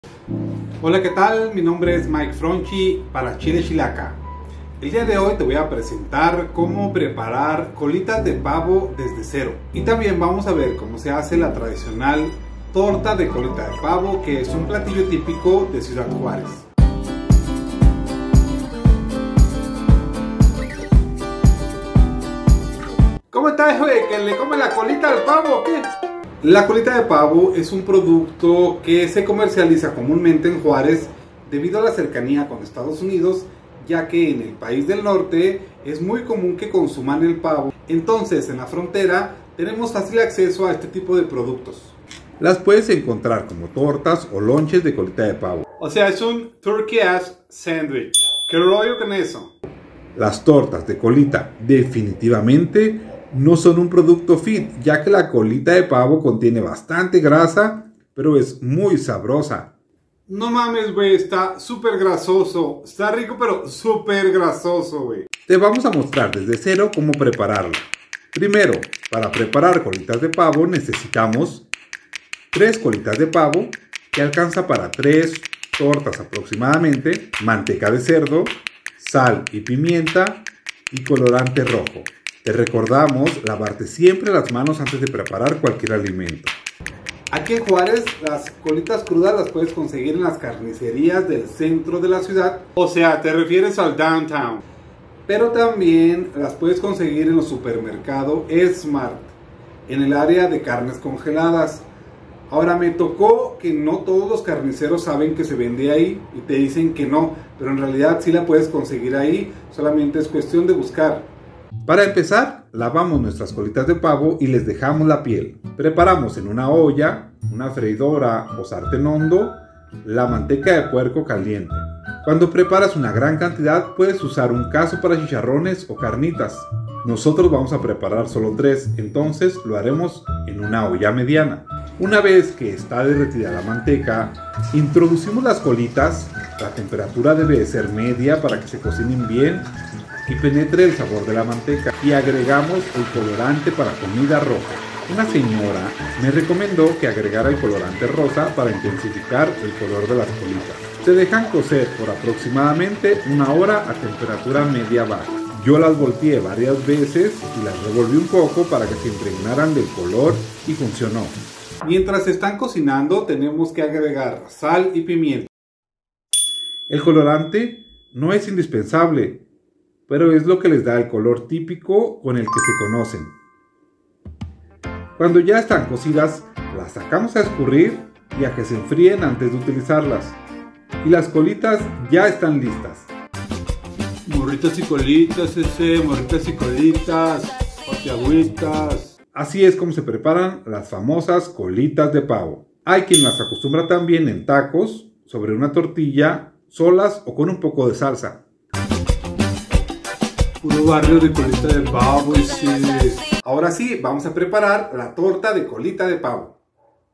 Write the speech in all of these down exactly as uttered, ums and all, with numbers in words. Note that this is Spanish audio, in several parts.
Hola, ¿qué tal? Mi nombre es Mike Fronchi para Chile Chilaca. El día de hoy te voy a presentar cómo preparar colitas de pavo desde cero. Y también vamos a ver cómo se hace la tradicional torta de colita de pavo, que es un platillo típico de Ciudad Juárez. ¿Cómo está, güey? ¿Que le come la colita al pavo o qué? La colita de pavo es un producto que se comercializa comúnmente en Juárez debido a la cercanía con Estados Unidos, ya que en el país del norte es muy común que consuman el pavo. Entonces, en la frontera tenemos fácil acceso a este tipo de productos. Las puedes encontrar como tortas o lonches de colita de pavo. O sea, es un turkey ass sandwich. ¿Qué rollo con eso? Las tortas de colita definitivamente no son un producto fit, ya que la colita de pavo contiene bastante grasa, pero es muy sabrosa. No mames, güey, está súper grasoso. Está rico, pero súper grasoso, güey. Te vamos a mostrar desde cero cómo prepararlo. Primero, para preparar colitas de pavo necesitamos tres colitas de pavo, que alcanza para tres tortas aproximadamente, manteca de cerdo, sal y pimienta y colorante rojo. Te recordamos lavarte siempre las manos antes de preparar cualquier alimento. Aquí en Juárez las colitas crudas las puedes conseguir en las carnicerías del centro de la ciudad. O sea, te refieres al downtown. Pero también las puedes conseguir en los supermercados Smart, en el área de carnes congeladas. Ahora, me tocó que no todos los carniceros saben que se vende ahí y te dicen que no, pero en realidad sí la puedes conseguir ahí, solamente es cuestión de buscar. Para empezar, lavamos nuestras colitas de pavo y les dejamos la piel. Preparamos en una olla, una freidora o sartén hondo, la manteca de puerco caliente. Cuando preparas una gran cantidad, puedes usar un cazo para chicharrones o carnitas. Nosotros vamos a preparar solo tres, entonces lo haremos en una olla mediana. Una vez que está derretida la manteca, introducimos las colitas. La temperatura debe ser media para que se cocinen bien y penetre el sabor de la manteca, y agregamos el colorante para comida roja. Una señora me recomendó que agregara el colorante rosa para intensificar el color de las colitas. Se dejan cocer por aproximadamente una hora a temperatura media baja. Yo las volteé varias veces y las revolví un poco para que se impregnaran del color y funcionó. Mientras están cocinando tenemos que agregar sal y pimienta. El colorante no es indispensable, pero es lo que les da el color típico con el que se conocen. Cuando ya están cocidas, las sacamos a escurrir y a que se enfríen antes de utilizarlas. Y las colitas ya están listas. Morritas y colitas, ese, morritas y colitas, agüitas. Así es como se preparan las famosas colitas de pavo. Hay quien las acostumbra también en tacos, sobre una tortilla, solas o con un poco de salsa. Puro barrio de colita de pavo, sí. Ahora sí, vamos a preparar la torta de colita de pavo.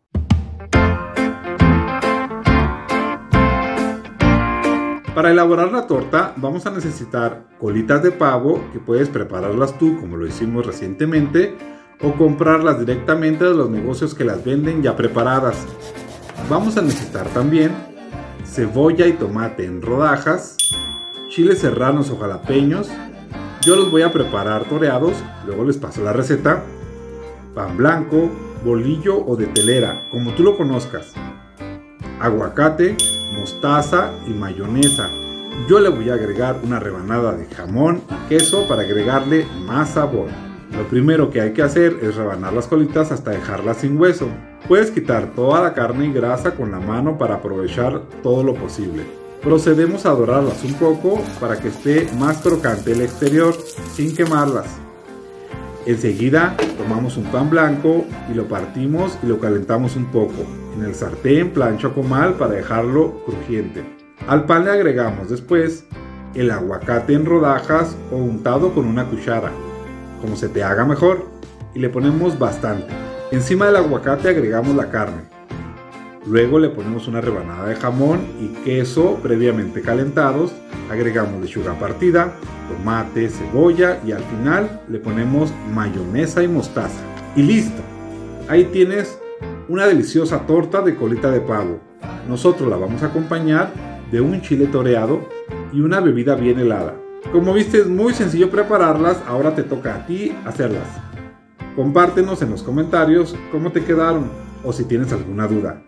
Para elaborar la torta vamos a necesitar colitas de pavo, que puedes prepararlas tú como lo hicimos recientemente, o comprarlas directamente de los negocios que las venden ya preparadas. Vamos a necesitar también cebolla y tomate en rodajas, chiles serranos o jalapeños. Yo los voy a preparar toreados, luego les paso la receta. Pan blanco, bolillo o de telera, como tú lo conozcas. Aguacate, mostaza y mayonesa. Yo le voy a agregar una rebanada de jamón y queso para agregarle más sabor. Lo primero que hay que hacer es rebanar las colitas hasta dejarlas sin hueso. Puedes quitar toda la carne y grasa con la mano para aprovechar todo lo posible. Procedemos a dorarlas un poco para que esté más crocante el exterior sin quemarlas. Enseguida tomamos un pan blanco y lo partimos y lo calentamos un poco en el sartén, plancha o comal para dejarlo crujiente. Al pan le agregamos después el aguacate en rodajas o untado con una cuchara, como se te haga mejor, y le ponemos bastante. Encima del aguacate agregamos la carne. Luego le ponemos una rebanada de jamón y queso previamente calentados, agregamos lechuga partida, tomate, cebolla y al final le ponemos mayonesa y mostaza. Y listo, ahí tienes una deliciosa torta de colita de pavo. Nosotros la vamos a acompañar de un chile toreado y una bebida bien helada. Como viste, es muy sencillo prepararlas, ahora te toca a ti hacerlas. Compártenos en los comentarios cómo te quedaron o si tienes alguna duda.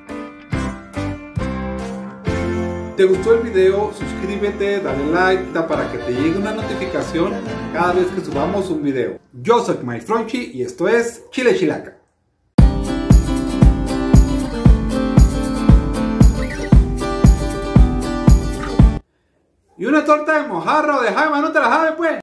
¿Te gustó el video? Suscríbete, dale like para que te llegue una notificación cada vez que subamos un video. Yo soy Mike Fronchi y esto es Chile Chilaca. Y una torta de mojarra o de jaiba, no te la sabes pues.